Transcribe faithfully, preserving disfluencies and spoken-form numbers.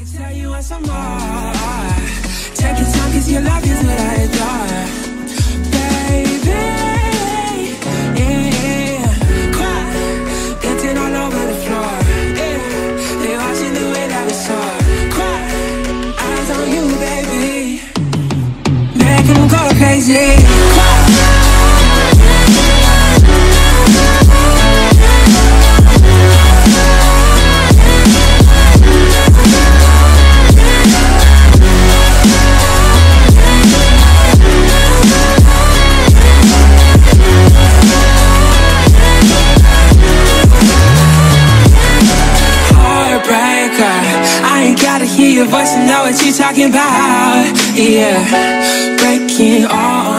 can tell you want some more. Take your time, cause your love is what I adore. Baby, yeah, cry, dancing all over the floor. Yeah, they watching the way that we soar. Cry, eyes on you, baby, making them go crazy. Cry. I ain't gotta hear your voice to know what you're talking about. Yeah, breaking all